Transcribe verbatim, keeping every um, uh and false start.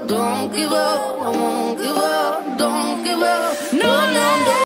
Don't give up, I won't give up. Don't give up. No, no, no.